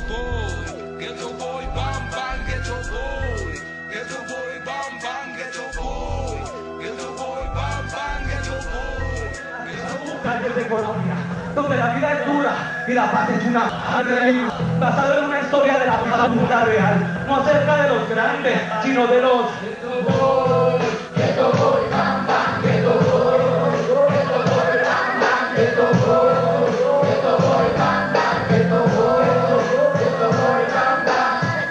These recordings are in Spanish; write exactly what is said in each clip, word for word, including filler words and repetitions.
boy, ghetto boy, bam bam, ghetto boy, ghetto boy, bam bam, ghetto boy, ghetto boy, bam bam, ghetto boy, ghetto boy. Calles de Colombia, donde la vida es dura y la paz es una madre, basado en una historia de la vida real, no acerca de los grandes, sino de los ghetto boy, ghetto boy, bam bam, ghetto boy, ghetto boy, bam bam, ghetto boy, ghetto boy, bam bam, ghetto boy, ghetto boy, bam bam.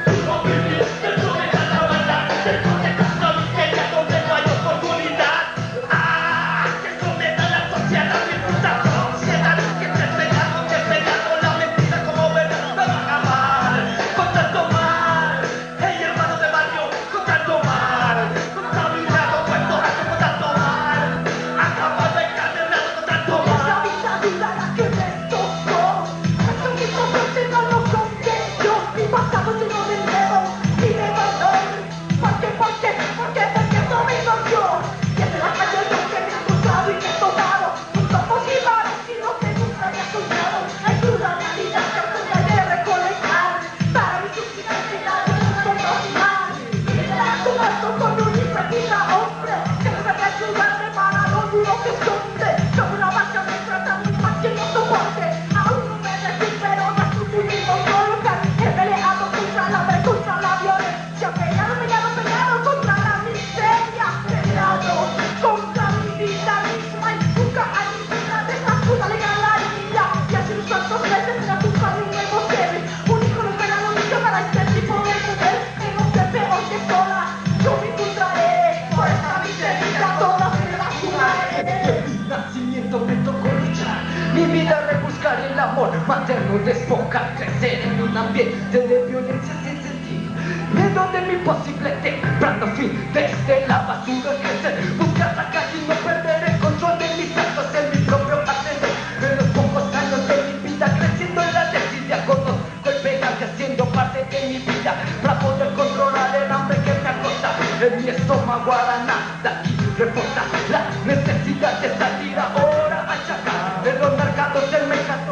Materno, despojar, crecer en un ambiente de violencia sin sentido. Miedo de mi posible temprano fin, desde la basura crecer, buscar la calle y no perder el control de mis actos en mi propio ascender. En los pocos años de mi vida, creciendo en la desidia, conozco el pegaje haciendo parte de mi vida, para poder controlar el hambre que me acosa en mi estómago a nada y reportar la necesidad de salir ahora a chacar en los mercados del mercado.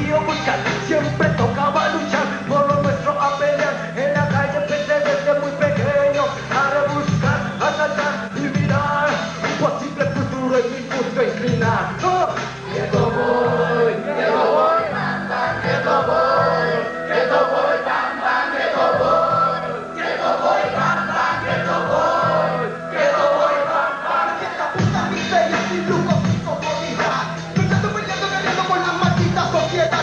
Siempre tocaba luchar por lo nuestro, a pelear en la calle. Empecé desde muy pequeño a rebuscar, a saltar y mirar un posible futuro en mi punto inclinar. ¡Oh! Ghetto boy, ghetto boy, bam bam, ghetto boy, ghetto boy, bam bam, ghetto boy, ghetto boy, bam bam, ghetto boy, ghetto boy, bam bam. Esta puta miseria sin lujo, sin comodidad, luchando, peleando, peleando con la maldita sociedad.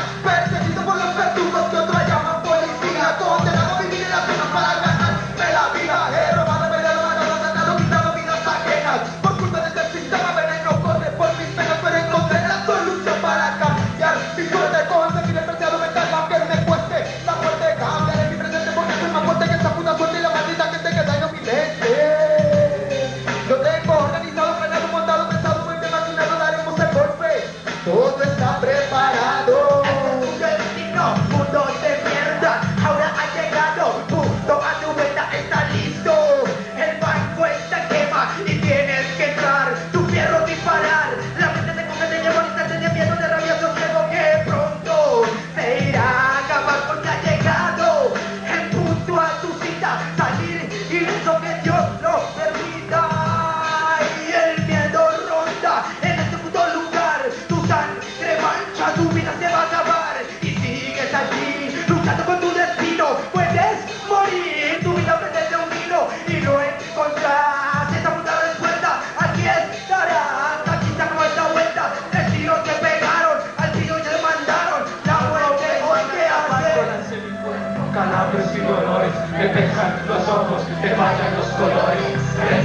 Todo está preparado. Este es tu destino, mundo de mierda. Ahora ha llegado, punto a tu meta, está listo. El banco está quema y tienes que entrar. Tu fierro disparar. La mente te coge, te lleva y te tiene miedo de rabioso ciego que pronto se irá a acabar porque ha llegado. En punto a tu cita, salir y eso que Dios lo permita. Y el miedo ronda en este puto lugar. Tu vida se va a acabar y sigues allí luchando con tu destino. Puedes morir, tu vida prende un hilo y lo encontrás. Esa puta respuesta aquí estará. Aquí se acabó esta vuelta. Tres tiros que pegaron, al tío ya le mandaron. La muerte hoy que hace. Calabres y dolores, me pesan los ojos, me fallan los colores.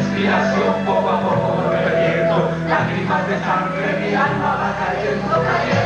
Respiración poco a poco voy perdiendo, lágrimas de sangre, mi alma va cayendo.